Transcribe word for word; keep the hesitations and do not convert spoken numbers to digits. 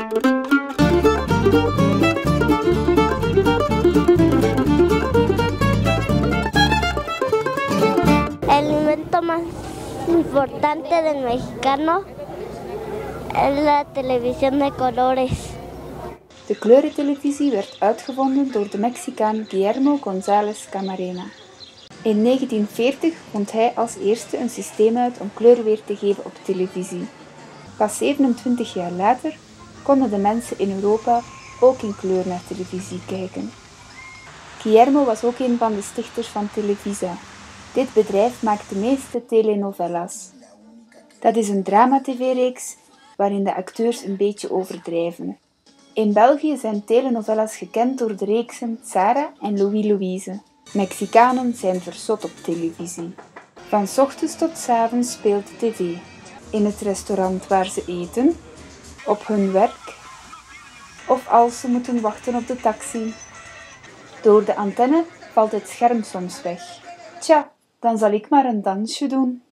El invento más importante del mexicano es la televisión de colores. De kleurentelevisie werd uitgevonden door de Mexicaan Guillermo González Camarena. In negentien veertig vond hij als eerste een systeem uit om kleur weer te geven op televisie. Pas zevenentwintig jaar later konden de mensen in Europa ook in kleur naar televisie kijken. Guillermo was ook een van de stichters van Televisa. Dit bedrijf maakt de meeste telenovelas. Dat is een drama-tv-reeks waarin de acteurs een beetje overdrijven. In België zijn telenovelas gekend door de reeksen Sarah en Louis Louise. Mexicanen zijn verzot op televisie. Van 's ochtends tot 's avonds speelt de tv. In het restaurant waar ze eten, op hun werk of als ze moeten wachten op de taxi. Door de antenne valt het scherm soms weg. Tja, dan zal ik maar een dansje doen.